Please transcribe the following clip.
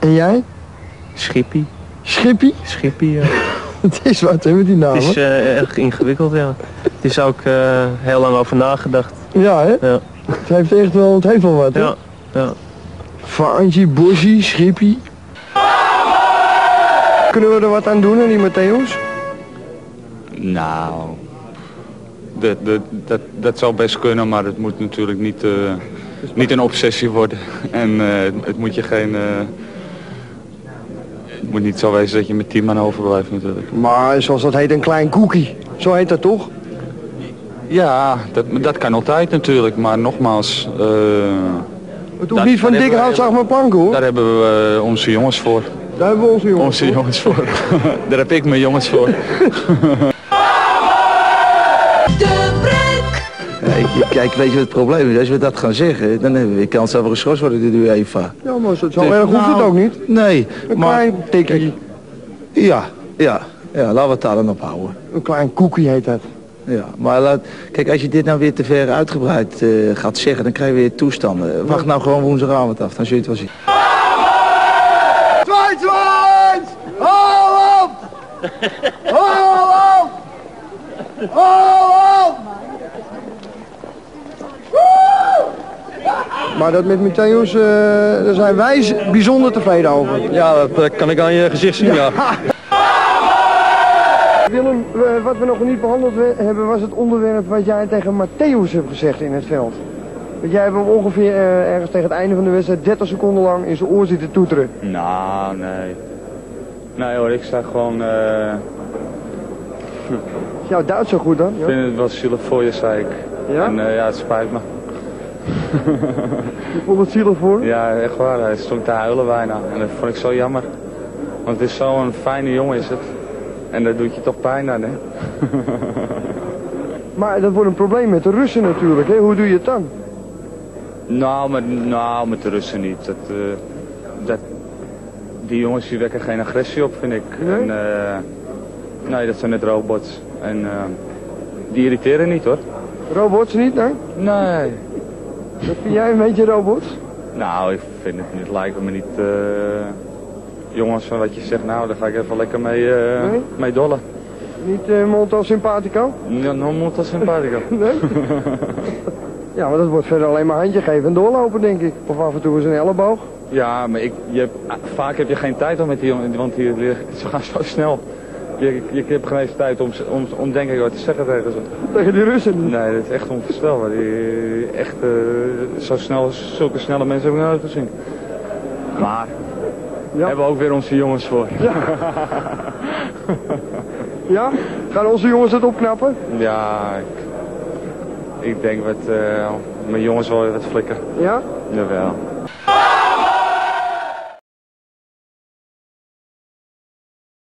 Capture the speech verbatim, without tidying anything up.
En jij? Schippie. Schippie? Schippie, ja. Het is wat, hè, met die naam. Het is uh, erg ingewikkeld, ja. Het is ook uh, heel lang over nagedacht. Ja, hè? Ja. Het heeft echt wel, het heeft wel wat, hè? Ja, ja. Vaantje, Bossie, Schippie. Kunnen we er wat aan doen, aan die Matthäus? Nou, dat, dat, dat, dat zou best kunnen, maar het moet natuurlijk niet, uh, niet een obsessie worden. En uh, het moet je geen... Uh, het moet niet zo wezen dat je met tien man overblijft natuurlijk. Maar zoals dat heet, een klein koekie. Zo heet dat toch? Ja, dat, dat kan altijd natuurlijk, maar nogmaals... Uh, het hoeft niet van dik hout, zeg maar planken, hoor. Daar hebben we uh, onze jongens voor. Daar hebben we onze jongens onze voor. jongens voor. Daar heb ik mijn jongens voor. Ja, kijk, weet je wat het probleem is? Als we dat gaan zeggen, dan hebben we kans dat we geschorst worden door de UEFA. Ja, maar zo, zo erg hoeft nou, het ook niet. Nee. Een maar, klein tikkie. Ja, ja, ja, laten we het daar dan op houden. Een klein koekie heet dat. Ja, maar laat, kijk, als je dit nou weer te ver uitgebreid uh, gaat zeggen, dan krijg je weer toestanden. Wacht nou gewoon woensdagavond af, dan zul je het wel zien. Zwijns! Hou op! Hou op! Hou op! Maar dat met Matthäus, uh, daar zijn wij bijzonder tevreden over. Ja, dat kan ik aan je gezicht zien, ja. ja. Willem, wat we nog niet behandeld hebben was het onderwerp wat jij tegen Matthäus hebt gezegd in het veld. Want jij hebt hem ongeveer uh, ergens tegen het einde van de wedstrijd dertig seconden lang in zijn oor zitten toeteren. Nou, nee. Nee hoor, ik sta gewoon... Uh... Is jouw Duits zo goed dan? Ik vind het wel zielig voor je, zei ik. Ja? En uh, ja, het spijt me. Je vond het zielig voor? Ja, echt waar. Hij stond te huilen bijna. En dat vond ik zo jammer. Want het is zo'n fijne jongen is het. En dat doet je toch pijn aan, hè? Maar dat wordt een probleem met de Russen natuurlijk, hè? Hoe doe je het dan? Nou, met, nou, met de Russen niet. Dat, uh, dat, die jongens die wekken geen agressie op, vind ik. Nee? En, uh, nee, dat zijn net robots. En uh, die irriteren niet, hoor. Robots niet, hè? Nee. Wat vind jij een beetje robots? Nou, ik vind het niet, lijken me niet... Uh, jongens, van wat je zegt, nou, daar ga ik even lekker mee, uh, nee? mee dollen. Niet uh, molto simpatico? Ja, no molto simpatico. Nee? Ja, maar dat wordt verder alleen maar handje geven en doorlopen, denk ik. Of af en toe eens een elleboog. Ja, maar ik, je hebt, vaak heb je geen tijd om met die jongen, want die, ze gaan zo snel. Je, je hebt geen eens tijd om, om, om denk ik wat te zeggen tegen ze. Tegen die Russen? Nee, dat is echt onvoorstelbaar. Die, echt, uh, zo snel, zulke snelle mensen heb ik nooit gezien. Maar, ja. Hebben we ook weer onze jongens voor. Ja. Ja? Gaan onze jongens het opknappen? Ja, ik, ik denk wat, uh, mijn jongens wel wat flikken. Ja? Jawel.